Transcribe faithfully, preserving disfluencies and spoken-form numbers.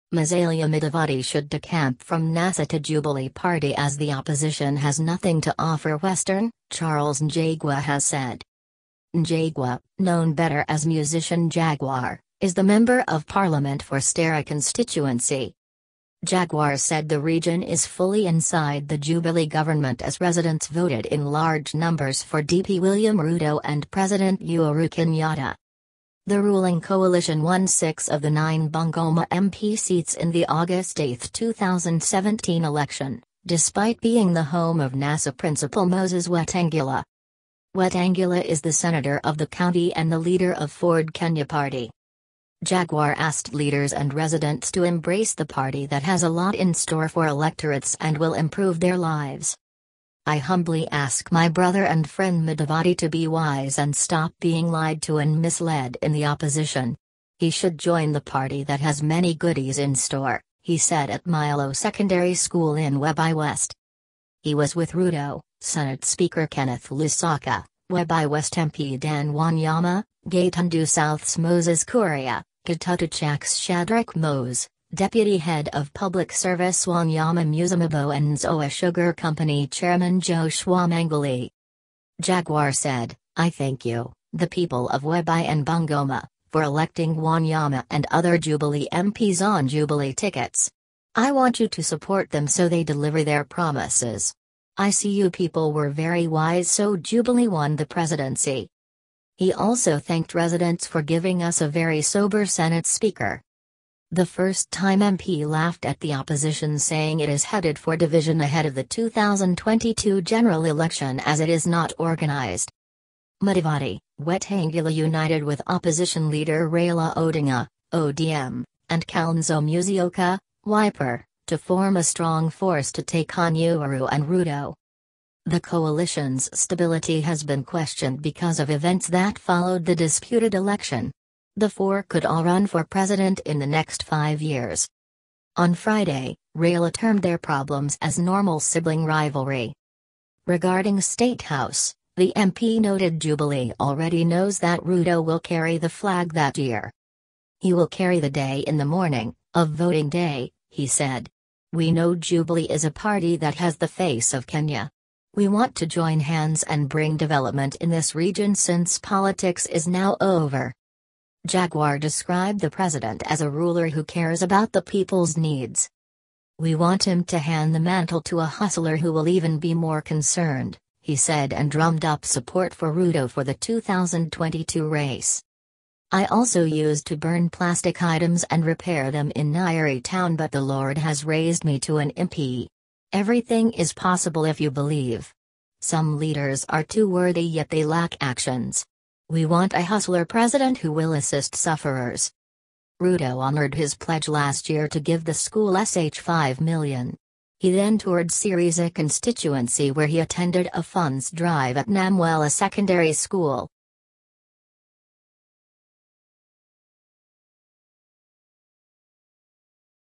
Musalia Midavati should decamp from NASA to Jubilee Party as the opposition has nothing to offer Western, Charles Njagua has said. Njagua, known better as musician Jaguar, is the Member of Parliament for Stara constituency. Jaguar said the region is fully inside the Jubilee government as residents voted in large numbers for D P William Ruto and President Uhuru Kenyatta. The ruling coalition won six of the nine Bungoma M P seats in the August eighth two thousand seventeen election, despite being the home of NASA principal Moses Wetangula. Wetangula is the senator of the county and the leader of Ford Kenya Party. Jaguar asked leaders and residents to embrace the party that has a lot in store for electorates and will improve their lives. I humbly ask my brother and friend Midavati to be wise and stop being lied to and misled in the opposition. He should join the party that has many goodies in store, he said at Milo Secondary School in Webuye West. He was with Ruto, Senate Speaker Kenneth Lusaka, Webuye West M P Dan Wanyama, Gatundu South's Moses Kuria, Gatutachak's Shadrach Mose, Deputy Head of Public Service Wanyama Musumabo and Nzoa Sugar Company Chairman Joshua Manguli. Jaguar said, I thank you, the people of Webuye and Bungoma, for electing Wanyama and other Jubilee M Ps on Jubilee tickets. I want you to support them so they deliver their promises. I see you people were very wise so Jubilee won the presidency. He also thanked residents for giving us a very sober Senate Speaker. The first-time M P laughed at the opposition saying it is headed for division ahead of the two thousand twenty-two general election as it is not organized. Midavati, Wetangula united with opposition leader Raila Odinga, O D M, and Kalonzo Musyoka, Wiper, to form a strong force to take on Uhuru and Ruto. The coalition's stability has been questioned because of events that followed the disputed election. The four could all run for president in the next five years. On Friday, Raila termed their problems as normal sibling rivalry. Regarding State House, the M P noted Jubilee already knows that Ruto will carry the flag that year. He will carry the day in the morning, of voting day, he said. We know Jubilee is a party that has the face of Kenya. We want to join hands and bring development in this region since politics is now over. Jaguar described the president as a ruler who cares about the people's needs. We want him to hand the mantle to a hustler who will even be more concerned, he said and drummed up support for Ruto for the two thousand twenty-two race. I also used to burn plastic items and repair them in Nyeri town but the Lord has raised me to an M P. Everything is possible if you believe. Some leaders are too worthy yet they lack actions. We want a hustler president who will assist sufferers. Ruto honored his pledge last year to give the school five million dollars. He then toured Sirisa constituency where he attended a funds drive at Namwela Secondary School.